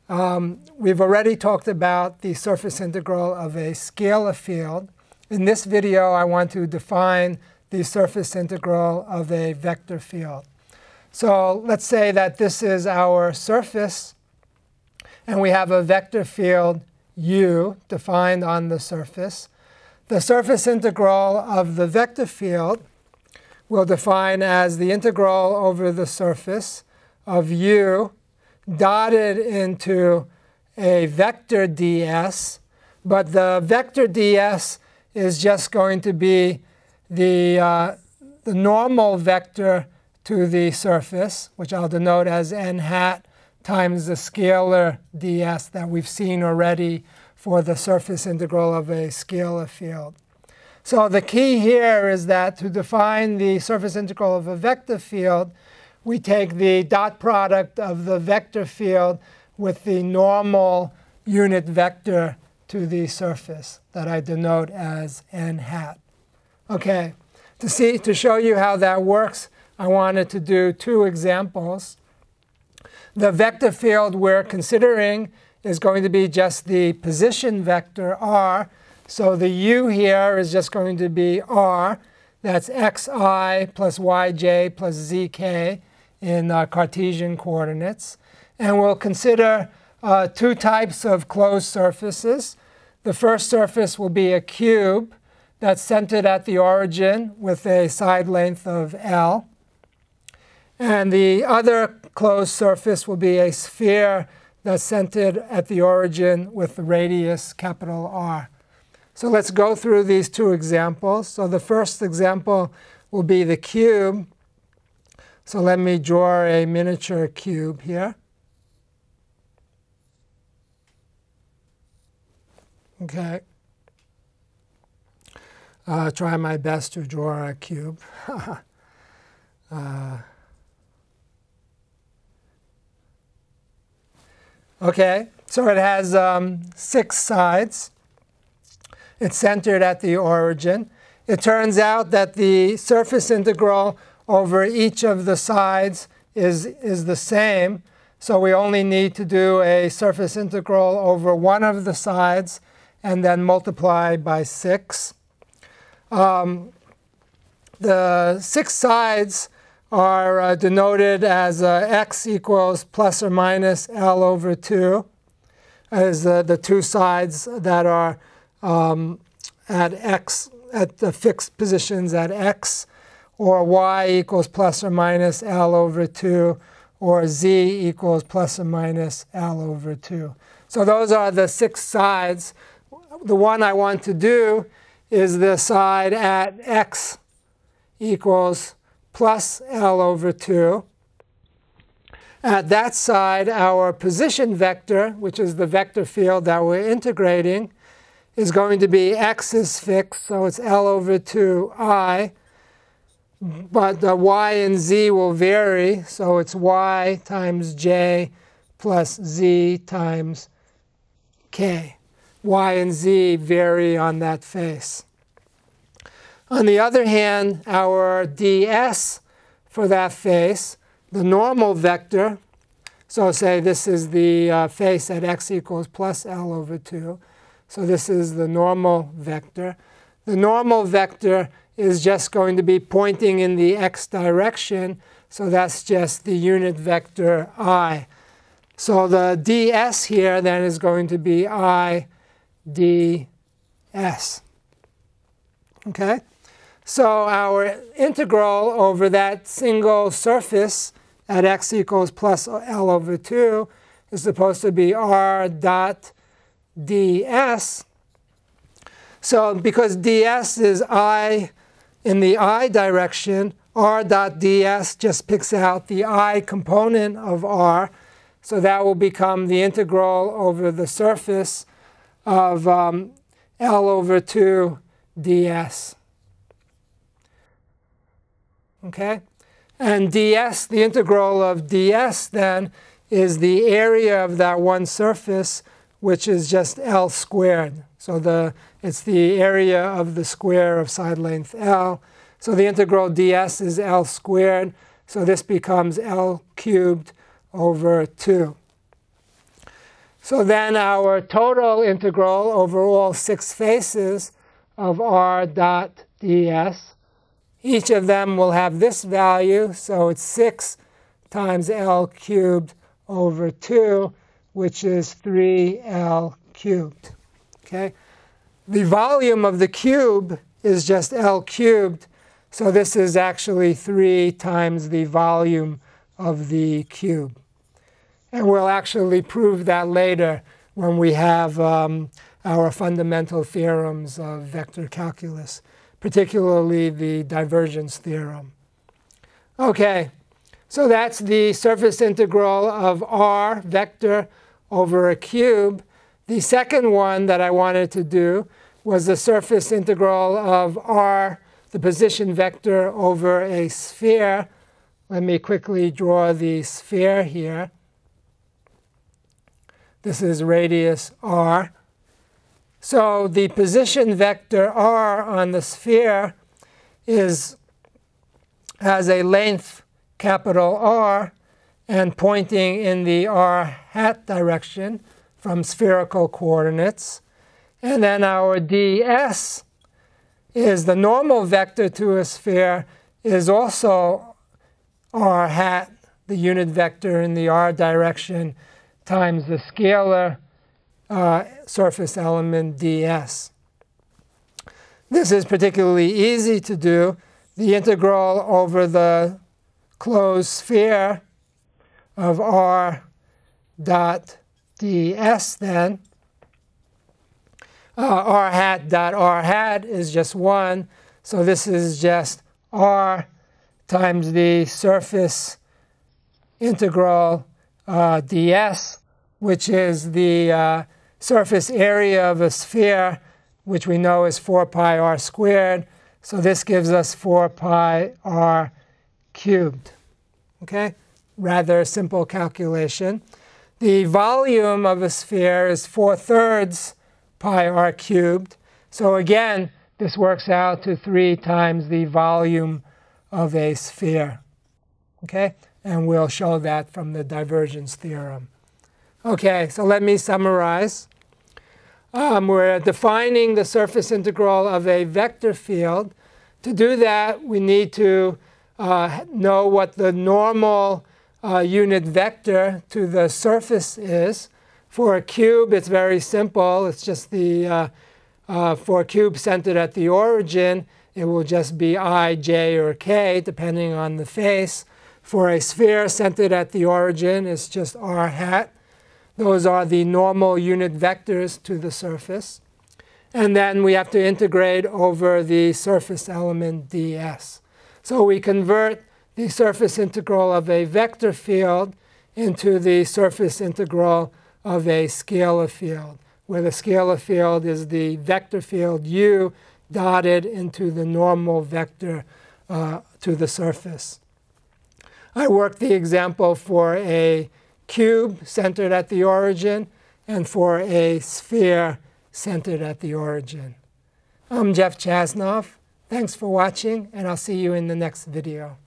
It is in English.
We've already talked about the surface integral of a scalar field. In this video, I want to define the surface integral of a vector field. So let's say that this is our surface, and we have a vector field u defined on the surface. The surface integral of the vector field we'll define as the integral over the surface of u dotted into a vector ds, but the vector ds is just going to be the normal vector to the surface, which I'll denote as n hat times the scalar ds that we've seen already for the surface integral of a scalar field. So the key here is that to define the surface integral of a vector field, we take the dot product of the vector field with the normal unit vector to the surface that I denote as n hat. OK, to show you how that works, I wanted to do two examples. The vector field we're considering is going to be just the position vector r. So the u here is just going to be r. That's xi plus yj plus zk in Cartesian coordinates. And we'll consider two types of closed surfaces. The first surface will be a cube that's centered at the origin with a side length of L. And the other closed surface will be a sphere that's centered at the origin with the radius capital R. So let's go through these two examples. So the first example will be the cube. So let me draw a miniature cube here. OK. Try my best to draw a cube. OK, so it has 6 sides. It's centered at the origin. It turns out that the surface integral over each of the sides is the same. So we only need to do a surface integral over one of the sides and then multiply by 6. The 6 sides are denoted as x equals plus or minus L over 2, as the two sides that are at x, at the fixed positions at x, or y equals plus or minus L over 2, or z equals plus or minus L over 2. So those are the 6 sides. The one I want to do is the side at x equals plus L over 2. At that side, our position vector, which is the vector field that we're integrating, is going to be x is fixed, so it's L over 2i. But the y and z will vary, so it's y times j plus z times k. Y and z vary on that face. On the other hand, our ds for that face, the normal vector, so say this is the face at x equals plus L over 2. So this is the normal vector. The normal vector is just going to be pointing in the x direction. So that's just the unit vector I. So the ds here then is going to be I ds. OK? So our integral over that single surface at x equals plus L over 2 is supposed to be r dot ds. So because ds is I in the I direction, r dot ds just picks out the I component of r. So that will become the integral over the surface of L over 2 ds. OK? And ds, the integral of ds then, is the area of that one surface, which is just L squared. So it's the area of the square of side length L. So the integral ds is L squared. So this becomes L cubed over 2. So then our total integral over all 6 faces of r dot ds, each of them will have this value. So it's 6 times L cubed over 2, which is 3L cubed. Okay? The volume of the cube is just L cubed. So this is actually 3 times the volume of the cube. And we'll actually prove that later when we have our fundamental theorems of vector calculus, particularly the divergence theorem. OK, so that's the surface integral of r vector over a cube. The second one that I wanted to do was the surface integral of r, the position vector, over a sphere. Let me quickly draw the sphere here. This is radius r. So the position vector r on the sphere has a length capital R and pointing in the r hat direction from spherical coordinates. And then our ds is the normal vector to a sphere is also r hat, the unit vector in the r direction, times the scalar surface element ds. This is particularly easy to do. The integral over the closed sphere of r dot ds then, r hat dot r hat is just 1. So this is just r times the surface integral ds, which is the surface area of a sphere, which we know is 4 pi r squared. So this gives us 4 pi r cubed. Okay? Rather simple calculation. The volume of a sphere is 4/3 pi r cubed. So again, this works out to 3 times the volume of a sphere. Okay? And we'll show that from the divergence theorem. OK, so let me summarize. We're defining the surface integral of a vector field. To do that, we need to know what the normal unit vector to the surface is. For a cube, it's very simple. It's just the, for a cube centered at the origin, it will just be I, j, or k, depending on the face. For a sphere centered at the origin, it's just r hat. Those are the normal unit vectors to the surface. And then we have to integrate over the surface element ds. So we convert the surface integral of a vector field into the surface integral of a scalar field, where the scalar field is the vector field u dotted into the normal vector to the surface. I worked the example for a cube centered at the origin and for a sphere centered at the origin. I'm Jeff Chasnov. Thanks for watching, and I'll see you in the next video.